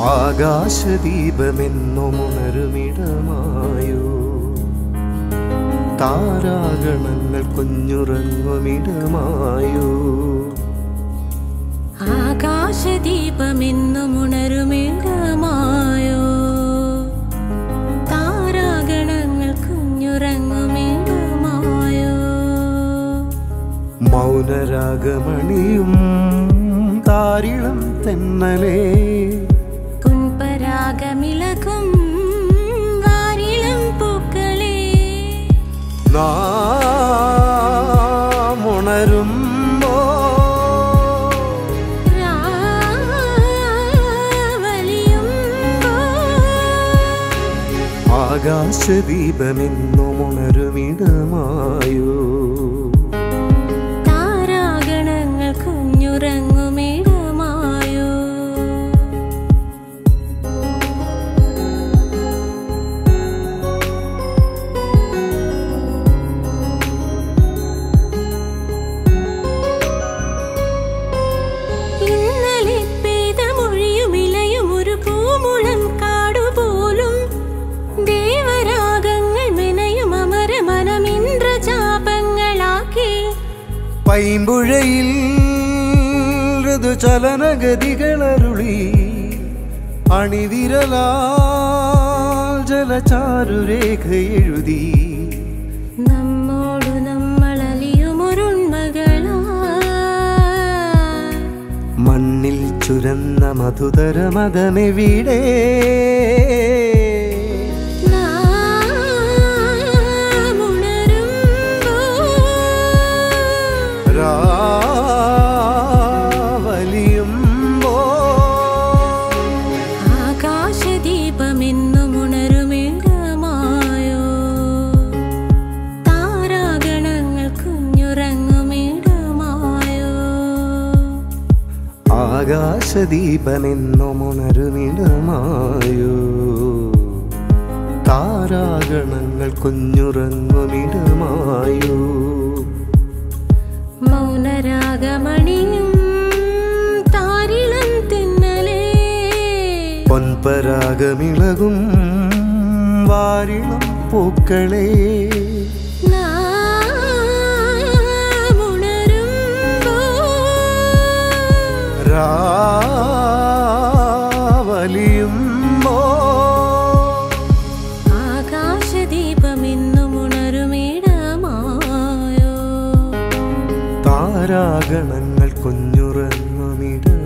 ആകാശദീപമെന്നുമുണരുമിടമായോ താരാഗണങ്ങൾ കുഞ്ഞുറങ്ങുമിടമായോ ആകാശദീപമെന്നുമുണരുമിടമായോ താരാഗണങ്ങൾ കുഞ്ഞുറങ്ങുമിടമായോ മൗനരാഗമണിയും താരിളം തെന്നലേ പുൻപരാഗമിളകും വാരിളം പൂക്കളേ നാം ഉണരുമ്പോ ആകാശദീപമെന്നുമുണരുമിടമായോ താരാഗണങ്ങൾ കുഞ്ഞുറങ്ങുമിടമായോ ഇന്നലെ പെയ്ത മൊഴിയും ഇലയും ഒരു പൂമുളം കാടുപോലും ദേവരാഗങ്ങൾ മെനയും അമരമനം ഇന്ദ്രജാപങ്ങളാക്കി പൈമ്പുഴയിൽ ഋതുചലനഗതികളരുളി അണിവിരലാൽ ജലചാരുരേഖ എഴുതി നമ്മോടു നമ്മളലിയുമൊരുണ്മകളാ മണ്ണിൽ ചുരന്ന മധുതര മതമെവിടെ രാവലിയുമ്പോ ആകാശദീപമെന്നുമുണരുമിടമായോ താരാഗണങ്ങൾ കുഞ്ഞുറങ്ങുമിടമായോ ആകാശദീപമെന്നുമുണരുമിടമായോ താരാഗണങ്ങൾ കുഞ്ഞുറങ്ങുമിടമായോ മൗനരാഗമണിയും താരിളം തിന്നലേ പൊൻപരാഗമിളകും വാരിളം പൂക്കളേ രാവലിയുമ്പോ ആകാശദീപമെന്നുമുണരുമിടമായോ താരാഗണങ്ങൾ കുഞ്ഞുറങ്ങുമിട